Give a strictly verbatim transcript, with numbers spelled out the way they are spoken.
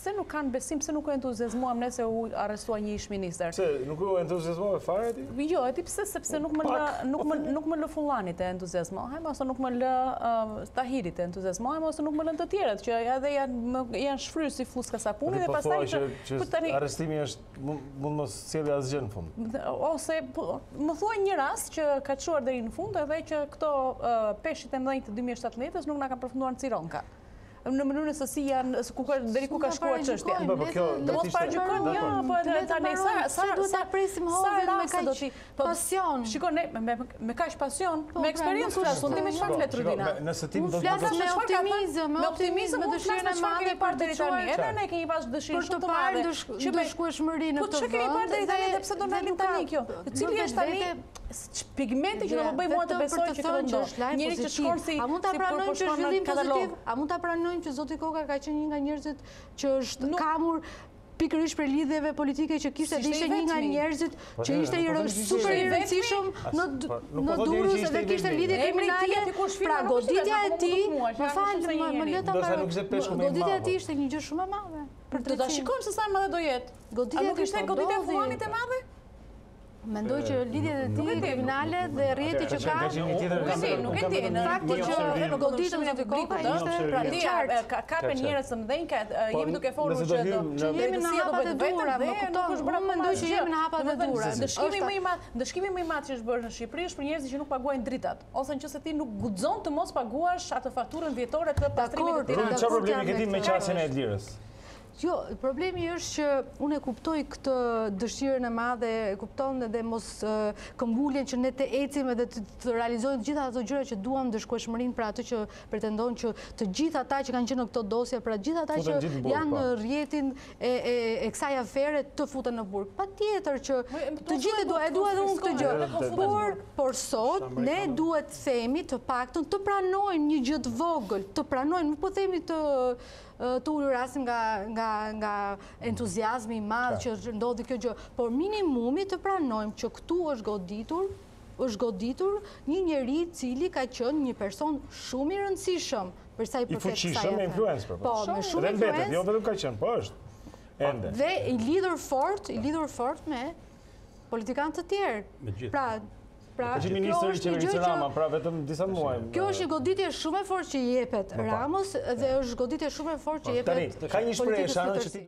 pse nuk kanë besim, pse nuk u entuziazmuam ne se u arrestua një ish minister. Pse nuk u entuziazmove fare ti? Jo, e di pse sepse nuk më lë nuk më nuk më lë Fullani të entuziazmohem, ose nuk më lë Tahiri të entuziazmohem, ose nuk më lën të tjerët që edhe janë janë shfryrë si fluska sapuni dhe pastaj që arrestimi është mund mos sjellë asgjë në fund. Ose më thuaj një rast që ka çuar deri në fund edhe që këto peshqit e mëdhenj të dy mijë e shtatëdhjetës nuk na kanë përfunduar në Cironka. Në mënyrën se si janë deri ku ka shkuar çështja. Po kjo do mos paragjykojmë, jo, po edhe tani sa sa duhet ta presim hovin me kaq pasion. Shikoj ne me kaq pasion, me eksperiencë flasun ti me çfarë flet Rudina? Nëse ti do të me optimizëm, me optimizëm, me dëshirën e madhe për deri tani. Edhe ne kemi pas dëshirë shumë të madhe që me shkueshmëri në këtë vend. Po çka kemi parë deri tani dhe pse do ndalim tani kjo? Cili është tani pigmenti që do më bëj mua të besoj që këto ndodh. Njëri që shkon si a mund ta pranojmë që është zhvillim pozitiv? A mund ta pranojmë që Zoti Koka ka qenë një nga njerëzit që është kamur pikërisht për lidhjeve politike që kishte dhe ishte një nga njerëzit që ishte super i rëndësishëm në në Durrës edhe kishte lidhje kriminale. Pra goditja e tij, më fal, më lë ta parë. Goditja e tij ishte një gjë shumë e madhe. Për të ta shikojmë se sa e madhe do jetë. Goditja nuk ishte goditja e Fullanit e madhe? Mendoj që lidhjet e tij kriminale dhe rrjeti që ka nuk e di, nuk e di. Në fakti që në goditjen e Kokës ishte pra ti ka kapen njerëz të mëdhenj, jemi duke folur që do jemi në hapat e dhura, më kupton, unë mendoj që jemi në hapat e dhura. Dëshkimi më i madh, dëshkimi më i madh që është bërë në Shqipëri është për njerëzit që nuk paguajnë dritat, ose nëse ti nuk guxon të mos paguash atë fakturën vjetore të pastrimit të Tiranës. Çfarë problemi ke ti me qasjen e Elirës? Jo, problemi është që unë e kuptoj këtë dëshirën e madhe, e kupton edhe mos këmbguljen që ne të ecim edhe të realizojmë gjitha ato gjëra që duam, dëshkueshmërinë për atë që pretendon që të gjithë ata që kanë qenë në këto dosje, për gjithë ata që janë në rrjetin e kësaj afere të futen në burg. Patjetër që të gjithë e dua, e dua edhe unë këtë gjë. Por por sot ne duhet themi të paktën të pranojmë një gjë të vogël, të pranojmë, nuk po themi të të ulurasim nga nga nga entuziazmi i madh që ndodhi kjo gjë, por minimumi të pranojmë që këtu është goditur, është goditur një njeri i cili ka qenë një person shumë i rëndësishëm për sa i përket kësaj. I fuqishëm, me influencë, po, me shumë influencë. Jo vetëm ka qenë, po është. Ende. Dhe i lidhur fort, i lidhur fort me politikanë të tjerë. Pra, Pra, që ministri i qeverisë Rama, pra vetëm disa muaj. Kjo është një goditje shumë e fortë që i jepet Ramos dhe është goditje shumë e fortë që i jepet politikës së tij. Ka një shprehje që ti